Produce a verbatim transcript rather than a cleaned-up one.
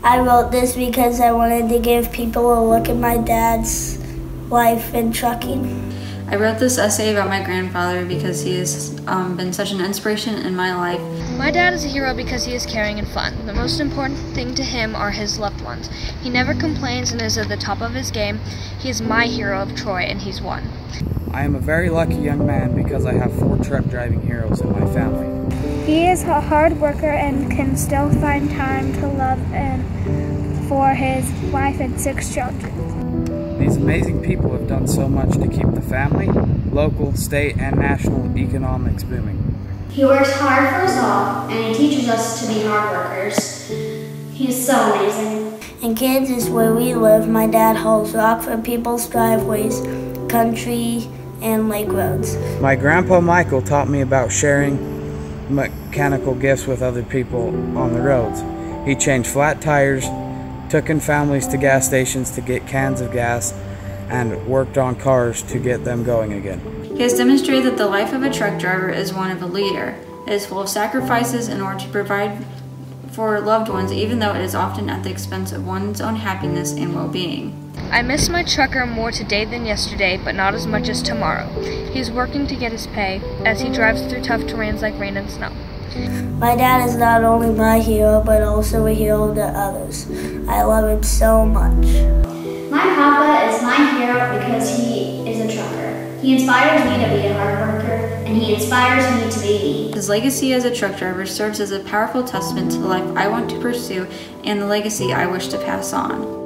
I wrote this because I wanted to give people a look at my dad's life in trucking. I wrote this essay about my grandfather because he has um, been such an inspiration in my life. My dad is a hero because he is caring and fun. The most important thing to him are his loved ones. He never complains and is at the top of his game. He is my hero of Troy, and he's one. I am a very lucky young man because I have four truck driving heroes in my family. He is a hard worker and can still find time to love and for his wife and six children. These amazing people have done so much to keep the family, local, state, and national economics booming. He works hard for us all, and he teaches us to be hard workers. He is so amazing. In Kansas, where we live, my dad hauls rock for people's driveways, country, and lake roads. My grandpa Michael taught me about sharing mechanical gifts with other people on the roads. He changed flat tires, took in families to gas stations to get cans of gas, and worked on cars to get them going again. He has demonstrated that the life of a truck driver is one of a leader. It is full of sacrifices in order to provide for loved ones, even though it is often at the expense of one's own happiness and well-being. I miss my trucker more today than yesterday, but not as much as tomorrow. He is working to get his pay as he drives through tough terrains like rain and snow. My dad is not only my hero, but also a hero to others. I love him so much. My papa is my hero because he is a trucker. He inspires me to be a hard worker, and he inspires me to be me. His legacy as a truck driver serves as a powerful testament to the life I want to pursue and the legacy I wish to pass on.